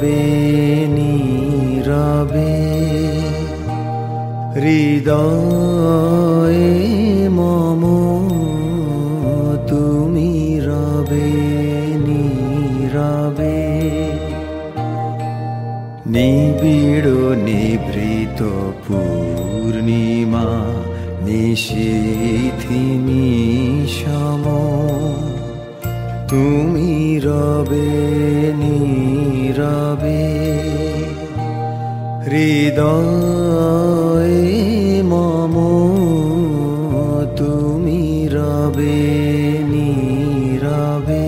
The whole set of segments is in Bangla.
রবে নীরবে, হৃদয়ে মম তুমি রবে নীরবে। নিবিড় নিভৃত পূর্ণিমা নিশীথি নিশম, তুমি রবে নীরবে, হৃদয়ে মম তুমি রবে নীরবে।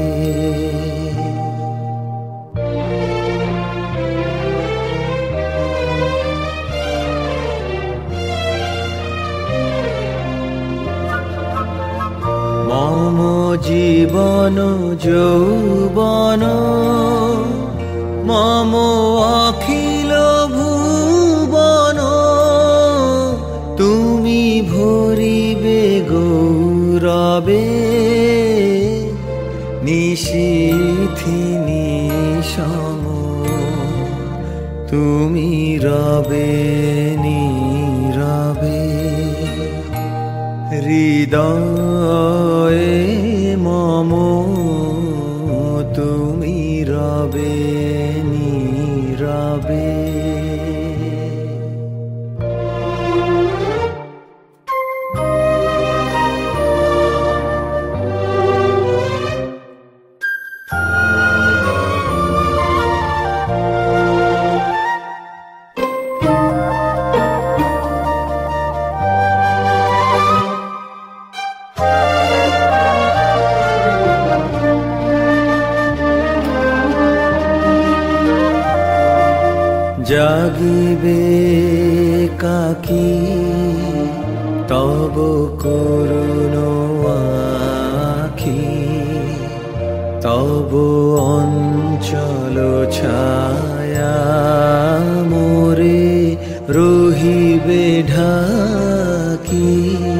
মম জীবন যৌবন, মম অখিল ভুবন, তুমি ভরিবে গৌরবে, নিশীথি নিশম তুমি রবে নীরবে, হৃদয়ে মম তুমি রবে নীরবে। জাগিবে কাকি তব করুণ আখি, তব অঞ্চল ছায়া মোরে রহিবে ঢাকি।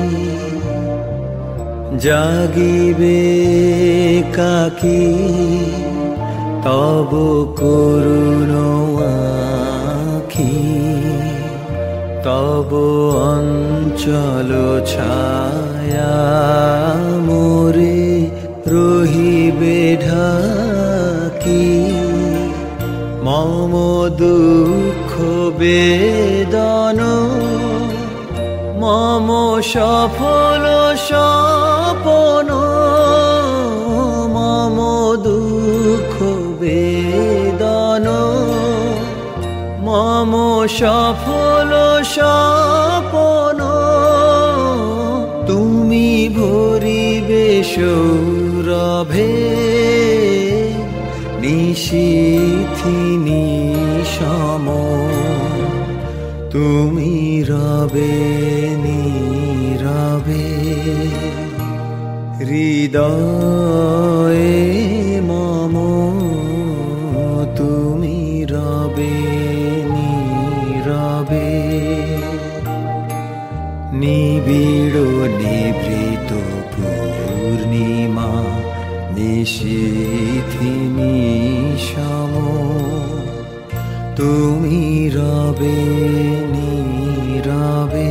জাগিবে কাকি তব করুণ আখি, তব অঞ্চল ছায়া মোরে রহিবে ঢাকি। মম দুঃখ বেদন মম সফল স্বপন, মম দুঃখ বেদন মম সফল স্বপন, তুমি ভরিবে সৌরভে, নিশীথি নিশম তুমি রবে নীরবে, হৃদয়ে মম তুমি রবে নীরবে। নিবিড় নিভৃত পূর্ণিমা নিশীথি নিশম তুমি রবে নীরবে,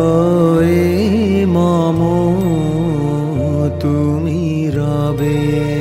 হৃদয়ে মম তুমি রবে